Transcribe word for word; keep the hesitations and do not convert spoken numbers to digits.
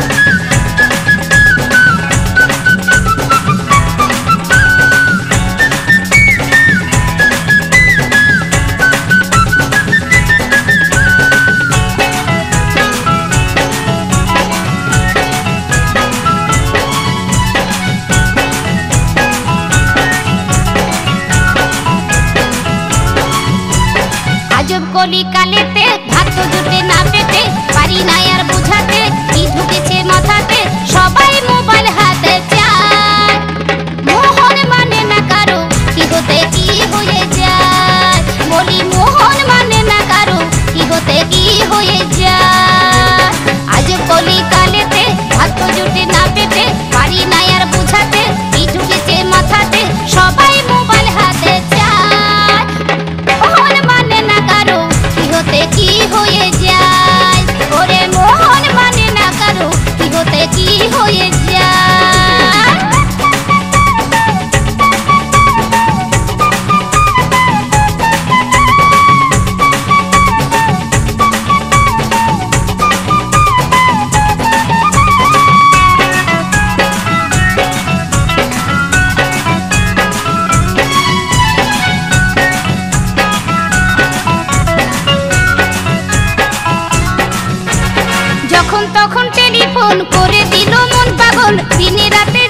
কলি কালেতে ভাত তো জুটে না পেটে, পারি না আর বুঝাতে কি ঢুকেছে মাথাতে, সবাই মোবাইল হাতে চায়। মোহন মানে না কারো কি হতে কি হয়ে যায়, বলি মোহন মানে না কারো কি হতে কি হয়ে যায়। আজ কলি কালেতে ভাত তো জুটে না পেটে, পারি না আর বুঝাতে কি ঢুকেছে মাথাতে, সবাই মোবাইল হাতে চায়। মোহন মানে না কারো কি হতে কি হয়ে যায়, ওরে মোহন মানে না কারো কি হতে কি হয়ে যায়। যখন তখন টেলিফোন করে দিল মন পাগল, দিনে রাতে